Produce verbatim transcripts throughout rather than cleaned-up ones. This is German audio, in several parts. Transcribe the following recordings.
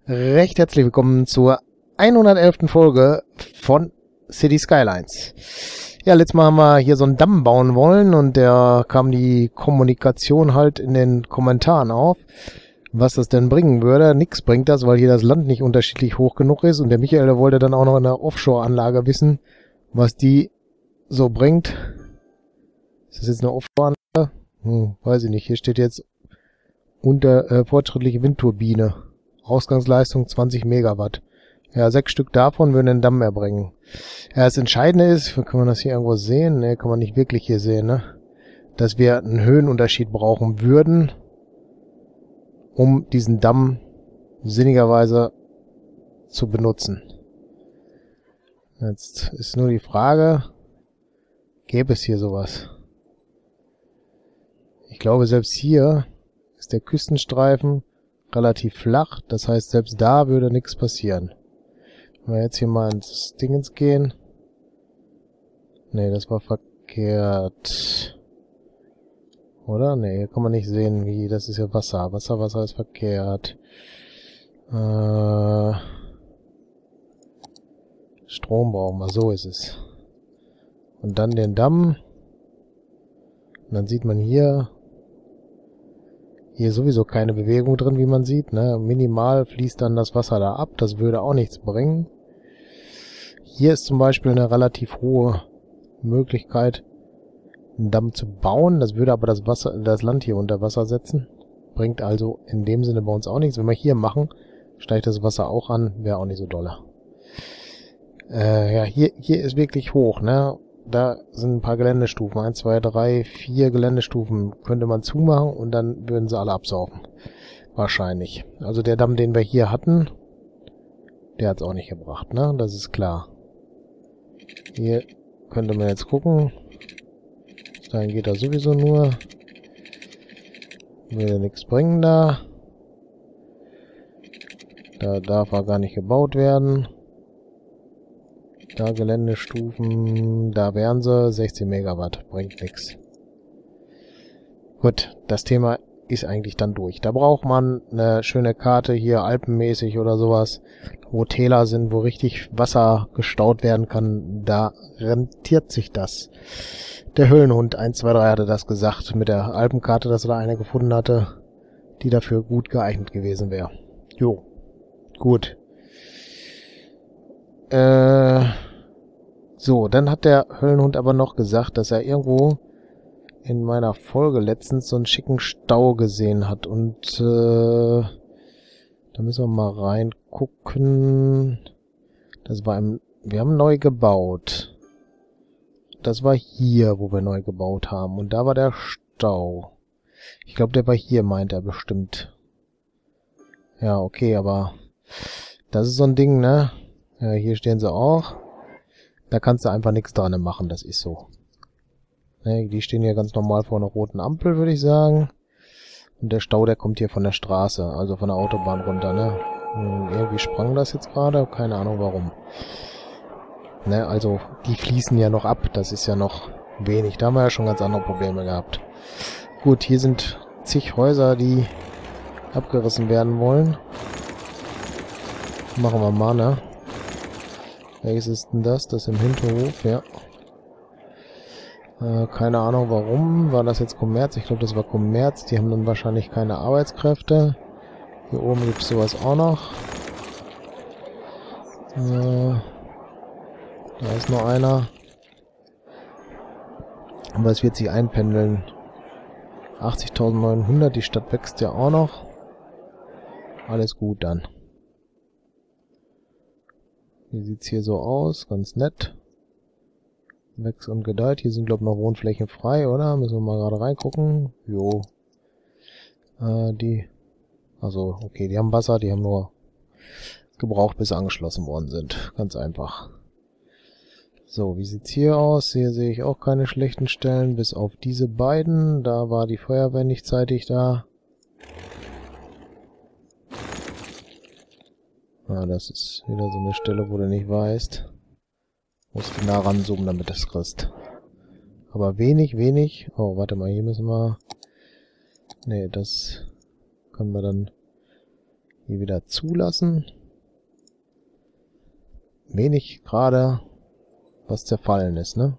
Recht herzlich willkommen zur hundertelften Folge von City Skylines. Ja, letztes Mal haben wir hier so einen Damm bauen wollen und da kam die Kommunikation halt in den Kommentaren auf, was das denn bringen würde. Nix bringt das, weil hier das Land nicht unterschiedlich hoch genug ist und der Michael, der wollte dann auch noch in der Offshore-Anlage wissen, was die so bringt. Ist das jetzt eine Offshore-Anlage? Hm, weiß ich nicht. Hier steht jetzt unter äh, fortschrittliche Windturbine. Ausgangsleistung zwanzig Megawatt. Ja, sechs Stück davon würden den Damm erbringen. Ja, das Entscheidende ist, kann man das hier irgendwo sehen? Ne, kann man nicht wirklich hier sehen, ne? Dass wir einen Höhenunterschied brauchen würden, um diesen Damm sinnigerweise zu benutzen. Jetzt ist nur die Frage, gäbe es hier sowas? Ich glaube, selbst hier ist der Küstenstreifen relativ flach, das heißt, selbst da würde nichts passieren. Wenn wir jetzt hier mal ins Dingens gehen. Ne, das war verkehrt. Oder? Ne, hier kann man nicht sehen, wie, das ist ja Wasser. Wasser, Wasser ist verkehrt. Äh, Strom brauchen wir, so ist es. Und dann den Damm. Und dann sieht man hier, hier sowieso keine Bewegung drin, wie man sieht, ne? Minimal fließt dann das Wasser da ab, das würde auch nichts bringen. Hier ist zum Beispiel eine relativ hohe Möglichkeit, einen Damm zu bauen. Das würde aber das Wasser, das Land hier unter Wasser setzen. Bringt also in dem Sinne bei uns auch nichts. Wenn wir hier machen, steigt das Wasser auch an, wäre auch nicht so dolle. Äh, ja, hier, hier ist wirklich hoch, ne? Da sind ein paar Geländestufen. eins, zwei, drei, vier Geländestufen könnte man zumachen und dann würden sie alle absaufen. Wahrscheinlich. Also der Damm, den wir hier hatten, der hat es auch nicht gebracht, ne? Das ist klar. Hier könnte man jetzt gucken. Dann geht er sowieso nur. Will nichts bringen da. Da darf er gar nicht gebaut werden. Da Geländestufen, da wären sie, sechzehn Megawatt, bringt nichts. Gut, das Thema ist eigentlich dann durch. Da braucht man eine schöne Karte, hier alpenmäßig oder sowas, wo Täler sind, wo richtig Wasser gestaut werden kann. Da rentiert sich das. Der Höhlenhund eins zwei drei hatte das gesagt, mit der Alpenkarte, dass er da eine gefunden hatte, die dafür gut geeignet gewesen wäre. Jo, gut. Äh, so, dann hat der Höllenhund aber noch gesagt, dass er irgendwo in meiner Folge letztens so einen schicken Stau gesehen hat. Und äh, da müssen wir mal reingucken. Das war im, wir haben neu gebaut. Das war hier, wo wir neu gebaut haben. Und da war der Stau. Ich glaube, der war hier, meint er bestimmt. Ja, okay, aber das ist so ein Ding, ne? Ja, hier stehen sie auch. Da kannst du einfach nichts dran machen, das ist so. Ne, die stehen hier ganz normal vor einer roten Ampel, würde ich sagen. Und der Stau, der kommt hier von der Straße, also von der Autobahn runter, ne? Hm, irgendwie sprang das jetzt gerade, keine Ahnung warum. Ne, also die fließen ja noch ab, das ist ja noch wenig. Da haben wir ja schon ganz andere Probleme gehabt. Gut, hier sind zig Häuser, die abgerissen werden wollen. Machen wir mal, ne? Welches ist denn das? Das im Hinterhof, ja. Äh, keine Ahnung warum. War das jetzt Kommerz? Ich glaube, das war Kommerz. Die haben dann wahrscheinlich keine Arbeitskräfte. Hier oben gibt es sowas auch noch. Äh, da ist noch einer. Aber es wird sich einpendeln. achtzigtausendneunhundert. Die Stadt wächst ja auch noch. Alles gut dann. Wie sieht's hier so aus? Ganz nett. Wächst und gedeiht. Hier sind, glaube ich, noch Wohnflächen frei, oder? Müssen wir mal gerade reingucken. Jo. Äh, die... Also, okay, die haben Wasser, die haben nur gebraucht, bis sie angeschlossen worden sind. Ganz einfach. So, wie sieht's hier aus? Hier sehe ich auch keine schlechten Stellen, bis auf diese beiden. Da war die Feuerwehr nicht zeitig da. Ah, das ist wieder so eine Stelle, wo du nicht weißt. Musst du nah ranzoomen, damit du es kriegst. Aber wenig, wenig. Oh, warte mal, hier müssen wir... Ne, das können wir dann die wieder zulassen. Wenig gerade, was zerfallen ist, ne?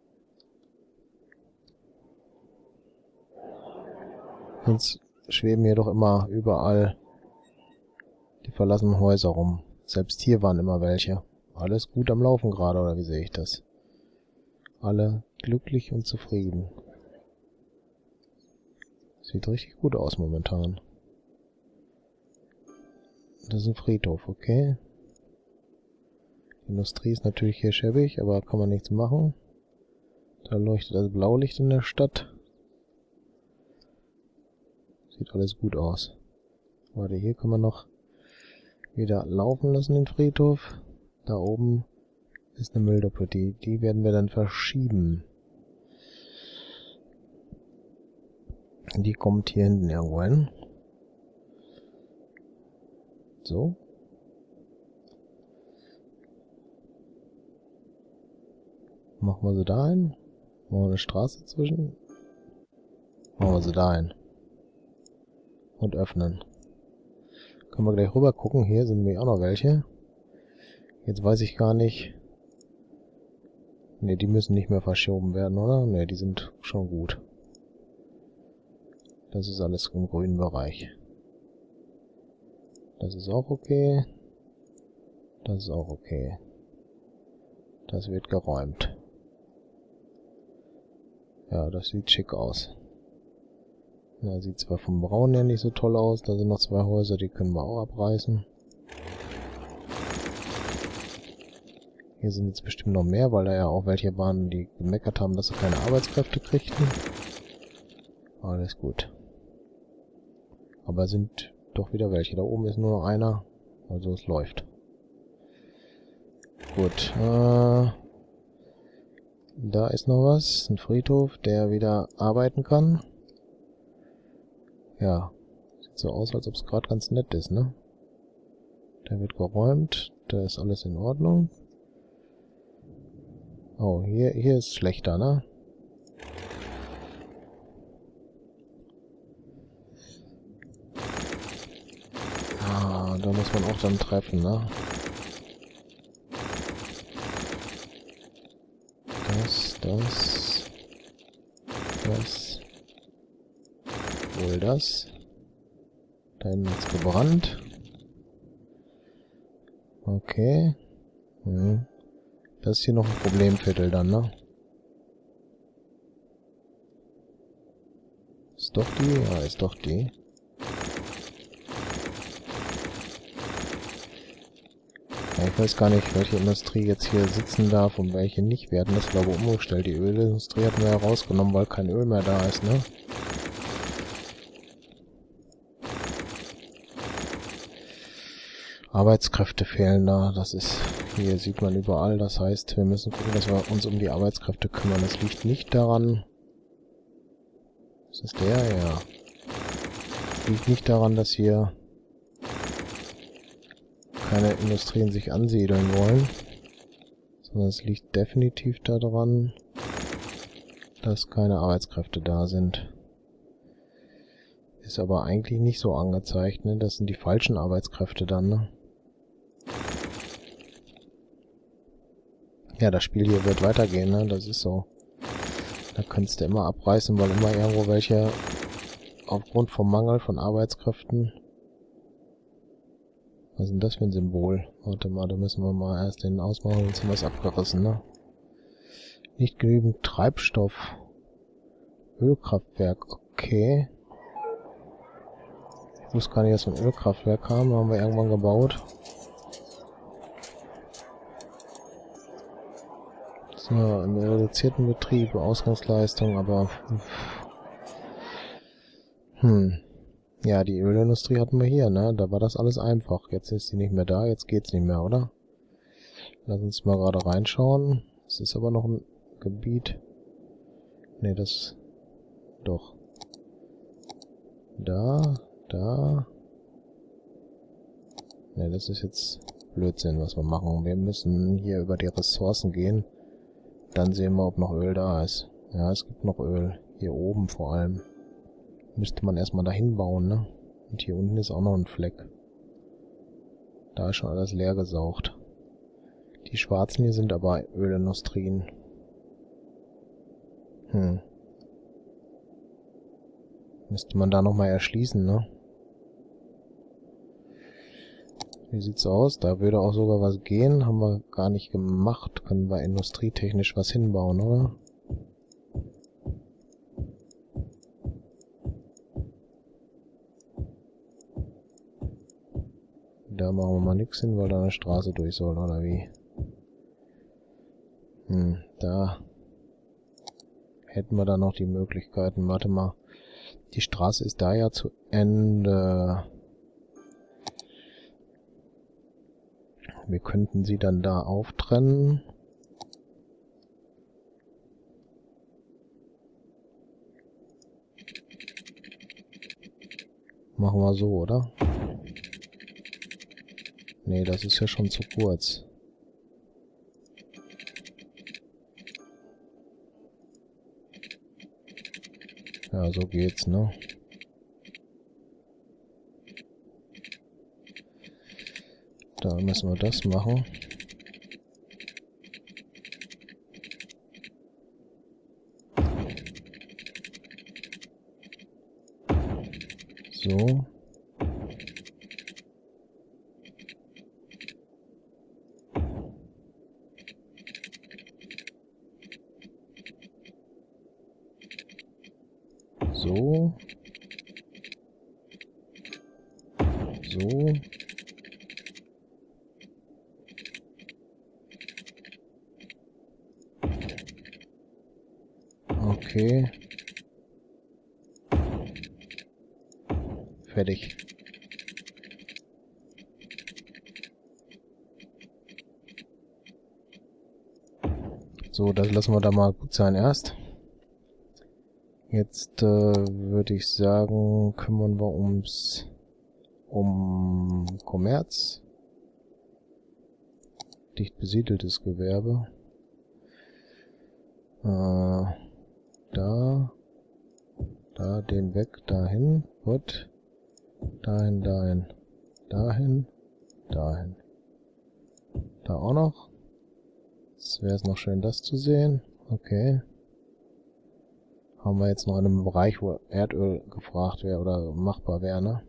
Sonst schweben hier doch immer überall die verlassenen Häuser rum. Selbst hier waren immer welche. Alles gut am Laufen gerade, oder wie sehe ich das? Alle glücklich und zufrieden. Sieht richtig gut aus momentan. Das ist ein Friedhof, okay. Die Industrie ist natürlich hier schäbig, aber kann man nichts machen. Da leuchtet das Blaulicht in der Stadt. Sieht alles gut aus. Warte, hier kann man noch wieder laufen lassen, den Friedhof. Da oben ist eine Mülldeponie. Die werden wir dann verschieben. Die kommt hier hinten irgendwo hin. So. Machen wir sie da ein. Machen wir eine Straße zwischen. Machen wir sie da ein. Und öffnen. Können wir gleich rüber gucken. Hier sind nämlich auch noch welche. Jetzt weiß ich gar nicht. Ne, die müssen nicht mehr verschoben werden, oder? Ne, die sind schon gut. Das ist alles im grünen Bereich. Das ist auch okay. Das ist auch okay. Das wird geräumt. Ja, das sieht schick aus. Ja, sieht zwar vom Braun her nicht so toll aus. Da sind noch zwei Häuser, die können wir auch abreißen. Hier sind jetzt bestimmt noch mehr, weil da ja auch welche waren, die gemeckert haben, dass sie keine Arbeitskräfte kriegten. Alles gut. Aber sind doch wieder welche. Da oben ist nur noch einer. Also es läuft. Gut. Äh, da ist noch was. Ein Friedhof, der wieder arbeiten kann. Ja. Sieht so aus, als ob es gerade ganz nett ist, ne? Der wird geräumt. Da ist alles in Ordnung. Oh, hier, hier ist schlechter, ne? Ah, da muss man auch dann treffen, ne? Das, das, das, wohl das. Da hinten ist gebrannt. Okay. Hm. Das ist hier noch ein Problemviertel dann, ne? Ist doch die? Ja, ist doch die. Ja, ich weiß gar nicht, welche Industrie jetzt hier sitzen darf und welche nicht. Wir hatten das, glaube ich, umgestellt. Die Ölindustrie hatten wir ja rausgenommen, weil kein Öl mehr da ist, ne? Arbeitskräfte fehlen da. Das ist, hier sieht man überall. Das heißt, wir müssen gucken, dass wir uns um die Arbeitskräfte kümmern. Das liegt nicht daran. Was ist der? Ja. Liegt nicht daran, dass hier keine Industrien sich ansiedeln wollen. Sondern es liegt definitiv daran, dass keine Arbeitskräfte da sind. Ist aber eigentlich nicht so angezeigt, ne? Das sind die falschen Arbeitskräfte dann, ne? Ja, das Spiel hier wird weitergehen, ne? Das ist so. Da könntest du immer abreißen, weil immer irgendwo welche aufgrund vom Mangel von Arbeitskräften. Was ist denn das für ein Symbol? Warte mal, da müssen wir mal erst den ausmachen, sonst haben wir es abgerissen, ne? Nicht genügend Treibstoff. Ölkraftwerk, okay. Ich wusste gar nicht, dass wir ein Ölkraftwerk haben, haben wir irgendwann gebaut. So, im reduzierten Betrieb, Ausgangsleistung, aber... Hm. Ja, die Ölindustrie hatten wir hier, ne? Da war das alles einfach. Jetzt ist sie nicht mehr da, jetzt geht's nicht mehr, oder? Lass uns mal gerade reinschauen. Es ist aber noch ein Gebiet... Ne, das... Doch. Da... Da. Ne, das ist jetzt Blödsinn, was wir machen. Wir müssen hier über die Ressourcen gehen. Dann sehen wir, ob noch Öl da ist. Ja, es gibt noch Öl. Hier oben vor allem. Müsste man erstmal dahin bauen, ne? Und hier unten ist auch noch ein Fleck. Da ist schon alles leer gesaugt. Die schwarzen hier sind aber Ölindustrien. Hm. Müsste man da nochmal erschließen, ne? Wie sieht's aus? Da würde auch sogar was gehen. Haben wir gar nicht gemacht. Können wir industrietechnisch was hinbauen, oder? Da machen wir mal nichts hin, weil da eine Straße durch soll, oder wie? Hm, da hätten wir dann noch die Möglichkeiten. Warte mal. Die Straße ist da ja zu Ende. Wir könnten sie dann da auftrennen. Machen wir so, oder? Nee, das ist ja schon zu kurz. Ja, so geht's, ne? Da müssen wir das machen. So. So. So. Okay. Fertig. So, das lassen wir da mal gut sein erst. Jetzt äh, würde ich sagen, kümmern wir uns um Kommerz. Dicht besiedeltes Gewerbe. Äh, da. Da, den weg, dahin. Gut. Dahin, dahin. Dahin. Dahin. Da auch noch. Jetzt wäre es noch schön, das zu sehen. Okay. Haben wir jetzt noch in einem Bereich, wo Erdöl gefragt wäre oder machbar wäre, ne?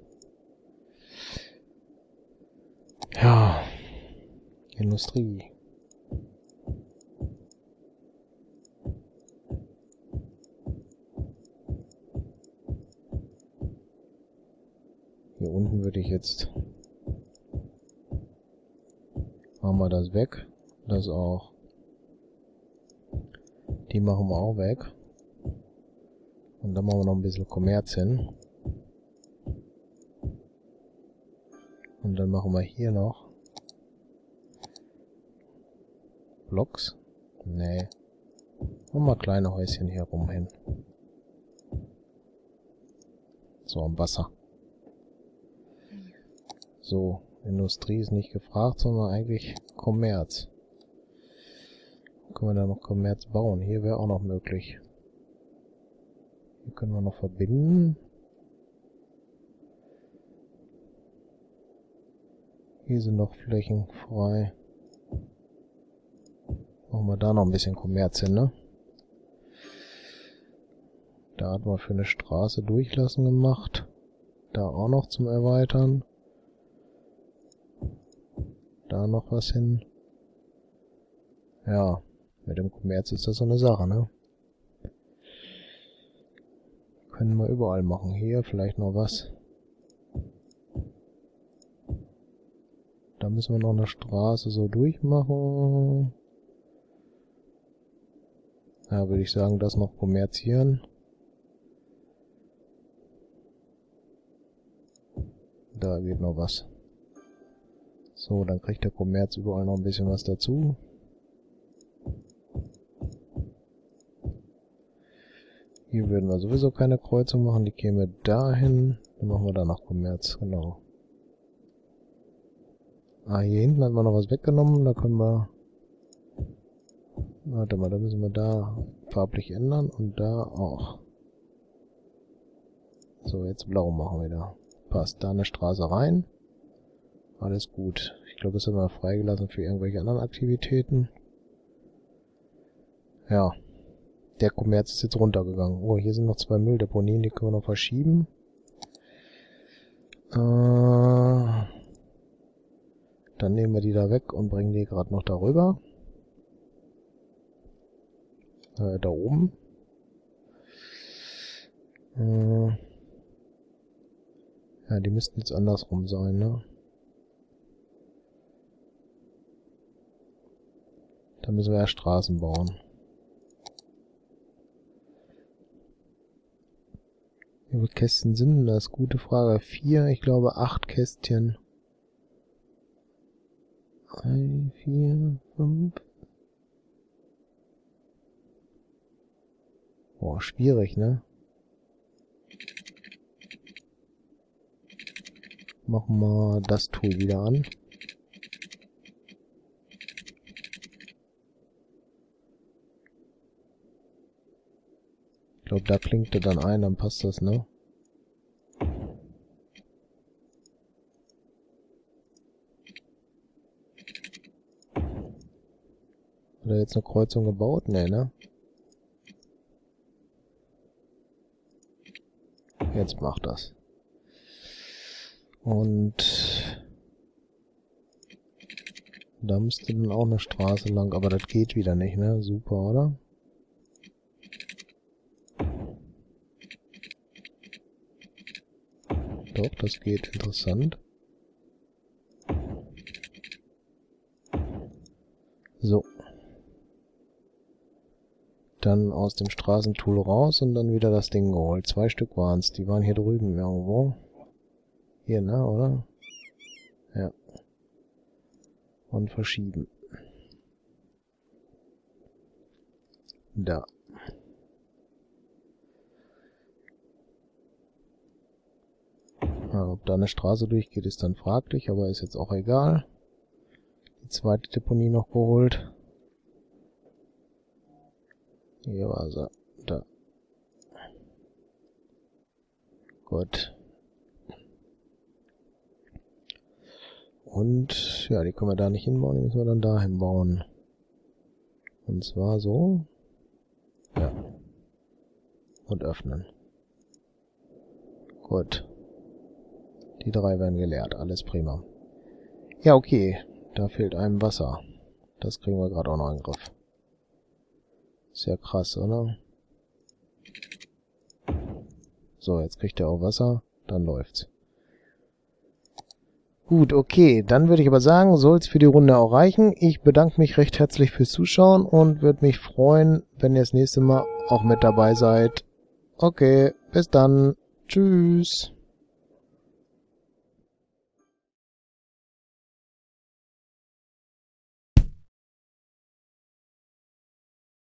Ja. Industrie. Hier unten würde ich jetzt... Machen wir das weg. Das auch. Die machen wir auch weg. Und dann machen wir noch ein bisschen Kommerz hin. Und dann machen wir hier noch Blocks. Nee. Und mal kleine Häuschen hier rum hin. So, am Wasser. So, Industrie ist nicht gefragt, sondern eigentlich Kommerz. Können wir da noch Kommerz bauen? Hier wäre auch noch möglich. Hier können wir noch verbinden. Hier sind noch Flächen frei. Machen wir da noch ein bisschen Kommerz hin, ne? Da hat man für eine Straße durchlassen gemacht. Da auch noch zum Erweitern. Da noch was hin. Ja, mit dem Kommerz ist das so eine Sache, ne? Können wir überall machen. Hier vielleicht noch was. Da müssen wir noch eine Straße so durchmachen. Ja, würde ich sagen, das noch kommerzieren. Da geht noch was. So, dann kriegt der Kommerz überall noch ein bisschen was dazu. Hier würden wir sowieso keine Kreuzung machen, die käme dahin. Dann machen wir da noch Kommerz, genau. Ah, hier hinten hat man noch was weggenommen, da können wir... Warte mal, da müssen wir da farblich ändern und da auch. So, jetzt blau machen wir da. Passt, da eine Straße rein. Alles gut. Ich glaube, das haben wir freigelassen für irgendwelche anderen Aktivitäten. Ja. Der Kommerz ist jetzt runtergegangen. Oh, hier sind noch zwei Mülldeponien, die können wir noch verschieben. Äh, dann nehmen wir die da weg und bringen die gerade noch darüber. Äh, da oben. Äh, ja, die müssten jetzt andersrum sein, ne? Da müssen wir ja Straßen bauen. Wie viele Kästchen sind denn das? Gute Frage. Vier, ich glaube acht Kästchen. Drei, vier, fünf. Boah, schwierig, ne? Machen wir das Tool wieder an. Ich glaube, da klingt er dann ein, dann passt das, ne? Hat er jetzt eine Kreuzung gebaut? Ne, ne? Jetzt macht das. Und da müsste dann auch eine Straße lang, aber das geht wieder nicht, ne? Super, oder? Doch, das geht. Interessant. So. Dann aus dem Straßentool raus und dann wieder das Ding geholt. Zwei Stück waren es. Die waren hier drüben irgendwo. Hier, ne, oder? Ja. Und verschieben. Da. Ja, ob da eine Straße durchgeht, ist dann fraglich, aber ist jetzt auch egal. Die zweite Deponie noch geholt. Hier war sie. Da. Gut. Und, ja, die können wir da nicht hinbauen, die müssen wir dann da hinbauen. Und zwar so. Ja. Und öffnen. Gut. Die drei werden geleert, alles prima. Ja, okay. Da fehlt einem Wasser. Das kriegen wir gerade auch noch in den Griff. Ist ja krass, oder? So, jetzt kriegt er auch Wasser. Dann läuft's. Gut, okay. Dann würde ich aber sagen, soll es für die Runde auch reichen. Ich bedanke mich recht herzlich fürs Zuschauen und würde mich freuen, wenn ihr das nächste Mal auch mit dabei seid. Okay, bis dann. Tschüss.